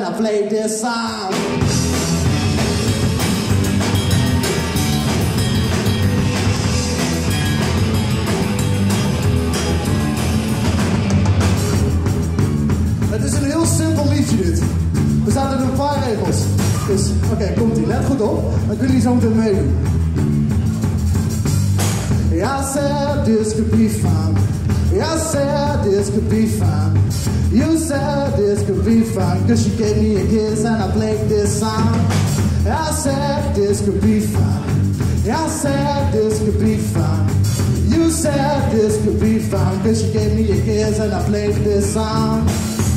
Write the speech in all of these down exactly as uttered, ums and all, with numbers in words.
and I played this song. Het is een heel simpel liedje dit. Er zaten er een paar regels. Dus, oké, okay, komt-ie. Let goed op. Dan kunnen jullie zo meteen meedoen. I said this could be fun. I said this could be fun. You said this could be fun. Cause you gave me a kiss and I played this song. I said this could be fun. I said this could be fun. You said this could be fun. Cause you gave me a kiss and I played this song.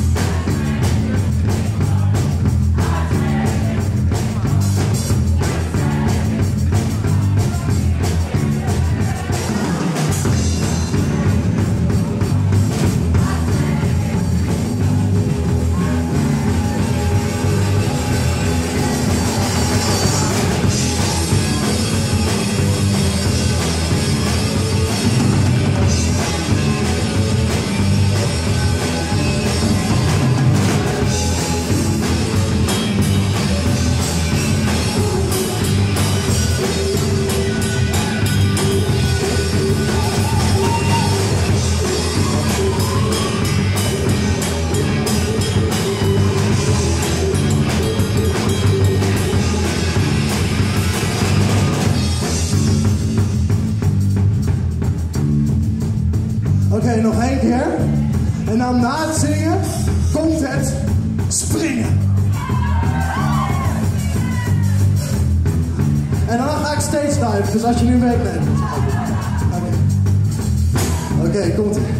Oké, okay, nog één keer. En dan na het zingen komt het springen. En dan ga ik stage dive, dus als je nu weet bent. Oké, okay. okay, komt ie.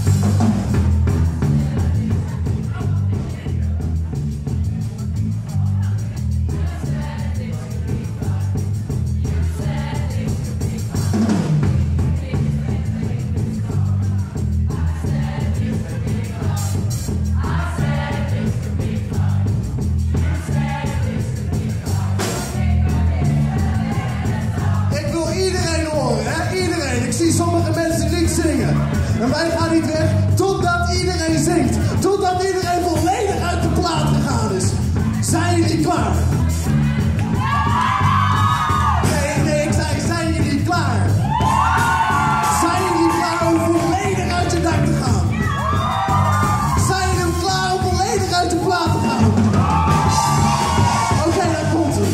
Sommige mensen niet zingen. En wij gaan niet weg totdat iedereen zingt. Totdat iedereen volledig uit de plaat gegaan is. Zijn jullie klaar? Nee, nee, ik zei, zijn jullie klaar? Zijn jullie klaar om volledig uit je dak te gaan? Zijn jullie klaar om volledig uit de plaat te gaan? Oké, okay, dan komt het.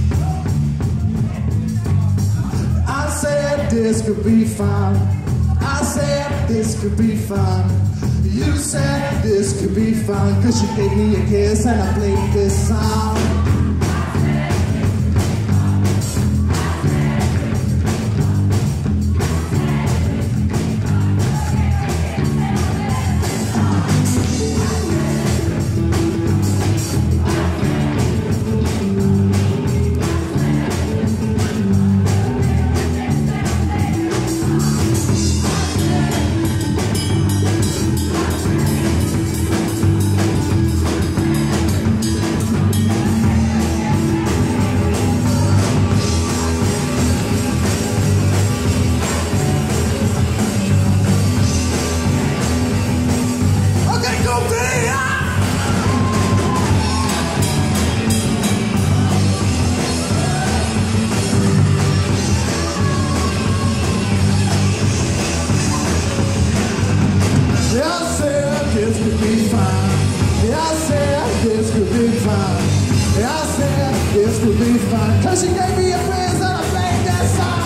I said this could be fun. I said this could be fun. You said this could be fun. Cause you gave me a kiss and I played this song. Cause you gave me a friend and I played that song.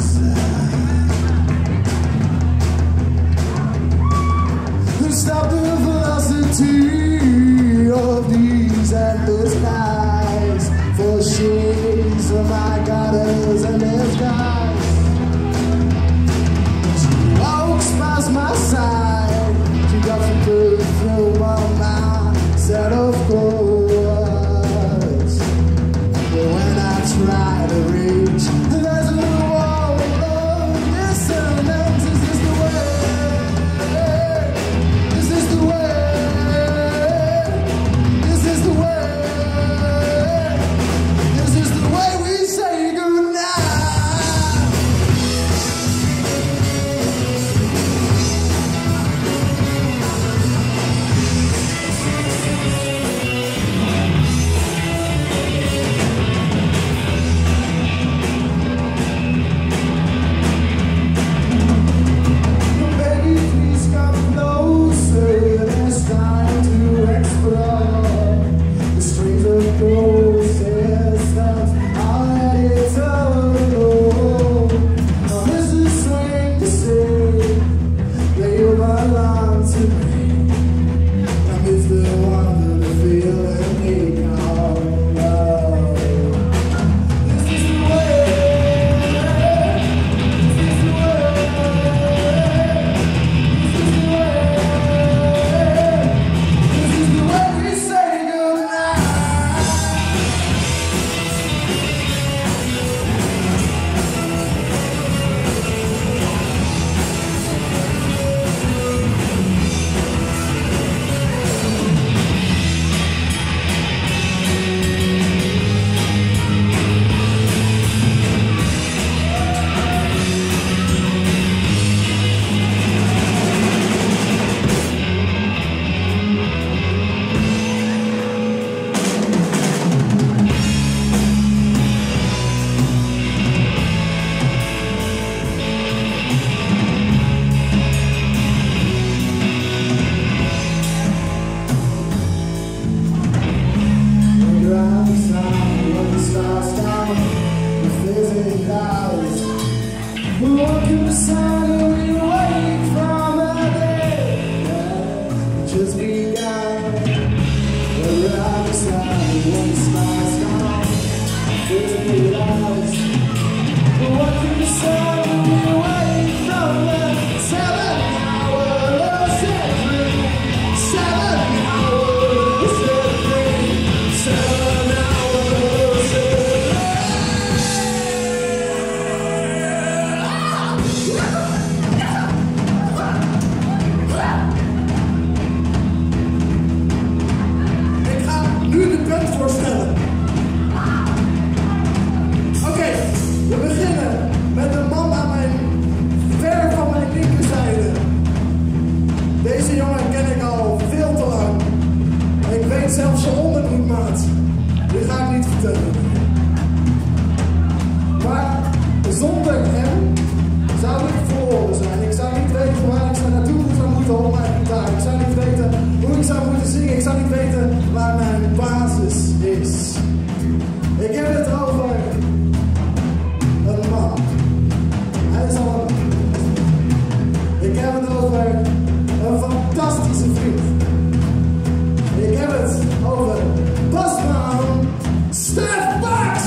Stop the velocity of these endless skies for shades of my goddess and their skies. She walks past my side, she got some perfume on my set of chords. But when I try to reach, there's a wall of dissonance. Is this the way? This is the way. This is the way. This is the way we say goodnight. Baby, please come closer. It's time to explore the streets of process that's already told. Now this is swing to say that you belong to me. I'm just the one that feel and make all love. This is the way. This is the way. This is the way. This is the way we say goodnight. We walk in the sun and we wake from a day that just begun. We're outside when the stars come, fifty lives. We walk in the sun and we wake from the seven hour century, seven hour century, seven hour century. Ik ga nu de band voorstellen. Oké, okay, we beginnen met een man aan mijn ver van mijn linkerzijde. Deze jongen ken ik al veel te lang. Ik weet zelfs zijn onderbroekmaat. Dit ga ik niet vertellen. Maar zonder hem zou ik verloren zijn. Ik zou niet weten waar ik zou naartoe zou moeten op mijn gitaar. Ik zou niet weten hoe ik zou moeten zingen. Ik zou niet weten waar mijn basis is. Ik heb het over een man. Hij is al een man. Ik heb het over een fantastische vriend. Ik heb het over basman Stef Bax.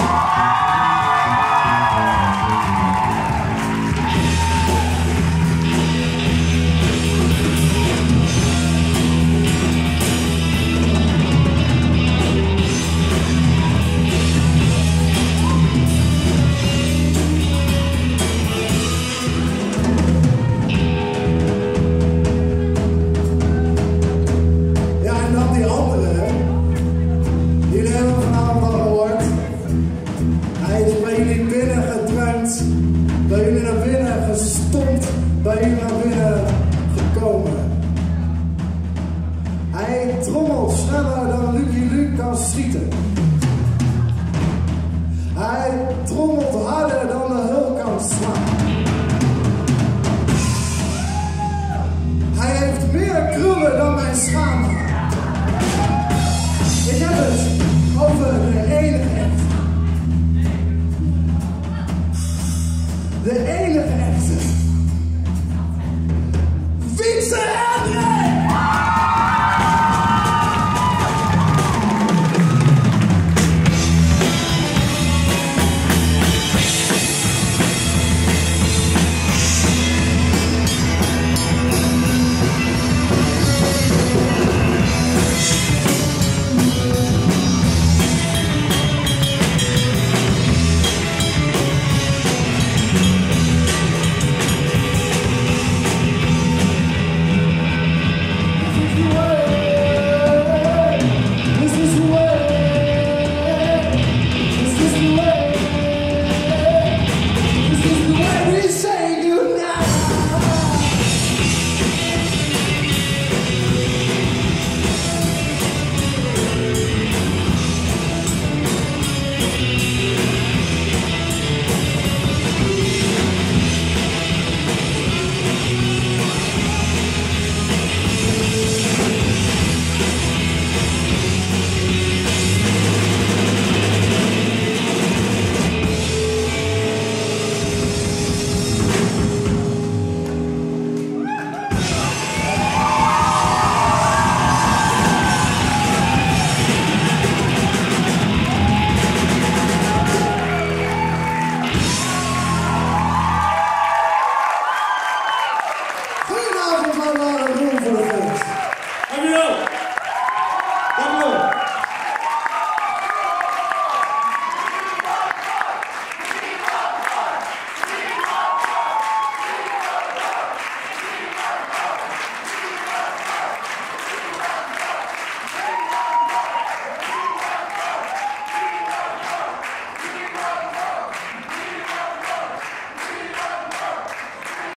Bij jullie naar binnen gestompt, bij jullie naar binnen gekomen. Hij trommelt sneller dan Lucky Luke kan schieten. Hij trommelt harder dan de hulp kan slaan. Hij heeft meer krullen dan mijn schaamhaar. Ik heb het over de enige echt. de enige echte Wietse